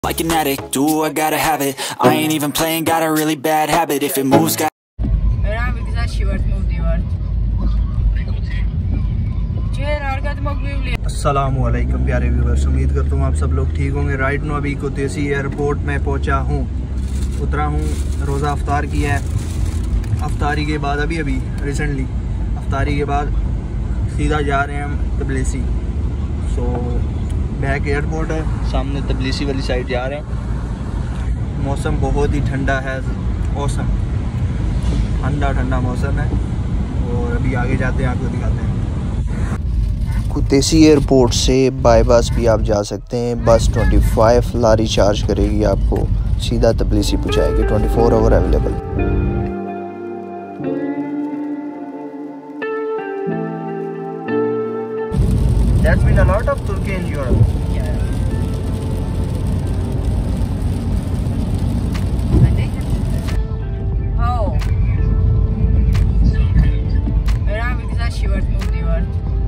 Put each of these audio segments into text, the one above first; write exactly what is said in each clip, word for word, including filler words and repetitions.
Like an addict, do I gotta have it. I ain't even playing, got a really bad habit. If it moves, got. Önemli güzel shivert move diyor. चेहरा हरकत मकबूल। अस्सलामु अलैकुम प्यारे viewers, उम्मीद करता हूँ आप सब लोग ठीक होंगे। राइट नो अभी कुतैसी एयरपोर्ट में पहुँचा हूँ, उतरा हूँ, रोज़ा अफ्तार किया है। अफ्तारी के बाद अभी अभी रिसेंटली अफ्तारी के बाद सीधा जा रहे हैं हम तबलीसी। सो बैक एयरपोर्ट है, सामने तबलीसी वाली साइड जा रहे हैं। मौसम बहुत ही ठंडा है, मौसम ठंडा ठंडा मौसम है। और अभी आगे जाते हैं, आपको दिखाते हैं। कुतैसी एयरपोर्ट से बाय बस भी आप जा सकते हैं। बस पच्चीस लारी चार्ज करेगी, आपको सीधा तबलीसी पहुँचाएगी। चौबीस hour available. There's been a lot of Turkey in Europe. Yeah. Oh. Önemli güzel shivert move diyor.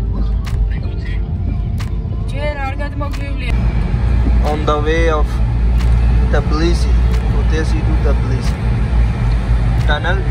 चेहरा हरकत मकबूल। On the way of Tbilisi, Kutaisi to Tbilisi tunnel.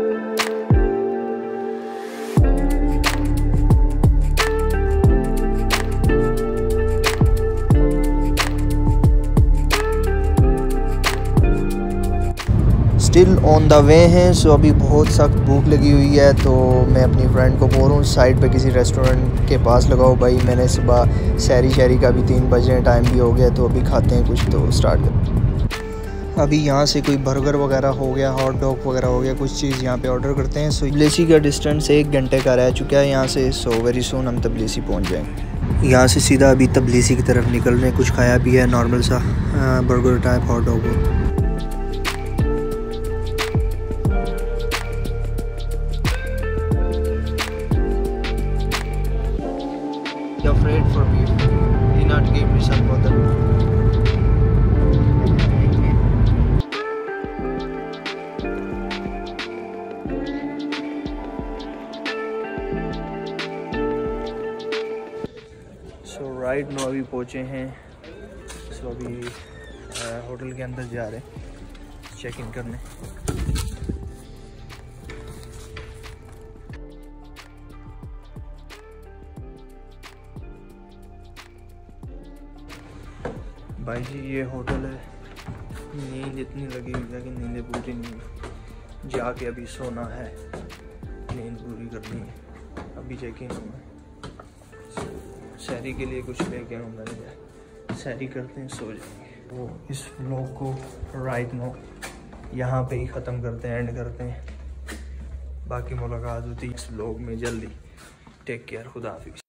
Still on the way हैं। So अभी बहुत सख्त भूख लगी हुई है, तो मैं अपनी फ्रेंड को बोल रहा हूँ साइड पे किसी रेस्टोरेंट के पास लगाओ भाई। मैंने सुबह सैरी शहरी का भी तीन बजे टाइम भी हो गया, तो अभी खाते हैं कुछ, तो स्टार्ट करते। अभी यहाँ से कोई बर्गर वगैरह हो गया, हॉट डॉग वगैरह हो गया, कुछ चीज़ यहाँ पे ऑर्डर करते हैं। सो तबलीसी का डिस्टेंस एक घंटे का रह चुका है यहाँ से। सो वेरी सून हम तबलीसी पहुँच जाएंगे। यहाँ से सीधा अभी तबलीसी की तरफ निकल रहे हैं। कुछ खाया भी है, नॉर्मल सा burger type hot dog. Afraid for me, he not gave me some water. So right now अभी पहुँचे हैं। so अभी होटल के अंदर जा रहे हैं चेक इन करने। भाई जी ये होटल है। नींद इतनी लगी हुई है कि नींदें पूरी नहीं हुई। जाके अभी सोना है, नींद पूरी करनी है। अभी चेक इन होना, सैरी के लिए कुछ लेके आऊँ मैंने, सैरी करते हैं, सो जाएंगे। वो इस व्लॉग को राइट नो यहाँ पे ही ख़त्म करते हैं, एंड करते हैं। बाकी मुलाकात होती है इस व्लॉग में जल्दी। टेक केयर, खुदा हाफिज़।